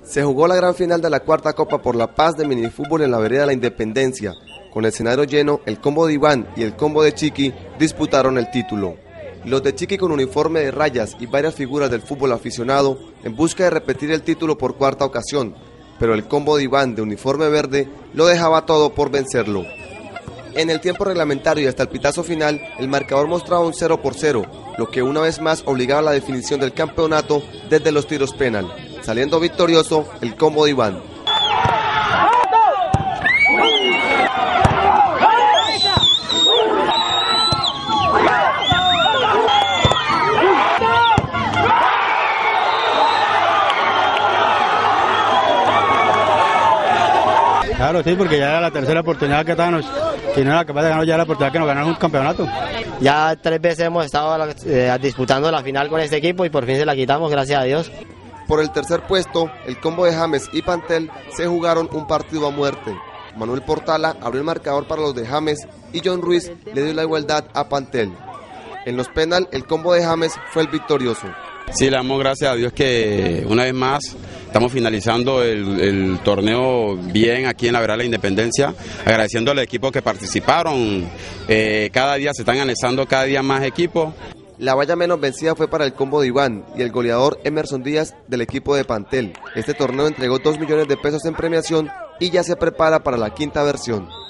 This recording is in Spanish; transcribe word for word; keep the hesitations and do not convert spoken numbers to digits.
Se jugó la gran final de la cuarta Copa por la Paz de minifútbol en la vereda de la Independencia. Con el escenario lleno, el combo de Iván y el combo de Chiqui disputaron el título. Los de Chiqui con uniforme de rayas y varias figuras del fútbol aficionado en busca de repetir el título por cuarta ocasión, pero el combo de Iván de uniforme verde lo dejaba todo por vencerlo. En el tiempo reglamentario y hasta el pitazo final, el marcador mostraba un cero por cero, lo que una vez más obligaba a la definición del campeonato desde los tiros penal, saliendo victorioso el combo de Iván. Claro, sí, porque ya era la tercera oportunidad que estábamos, si no era capaz de ganar, ya era la oportunidad que nos ganaron un campeonato. Ya tres veces hemos estado eh, disputando la final con este equipo y por fin se la quitamos, gracias a Dios. Por el tercer puesto, el combo de James y Pantel se jugaron un partido a muerte. Manuel Portala abrió el marcador para los de James y John Ruiz le dio la igualdad a Pantel. En los penal, el combo de James fue el victorioso. Sí, le damos gracias a Dios que una vez más estamos finalizando el, el torneo bien aquí en la vereda de la Independencia, agradeciendo a los equipos que participaron. Eh, cada día se están anexando cada día más equipos. La valla menos vencida fue para el combo de Iván y el goleador Emerson Díaz del equipo de Pantel. Este torneo entregó dos millones de pesos en premiación y ya se prepara para la quinta versión.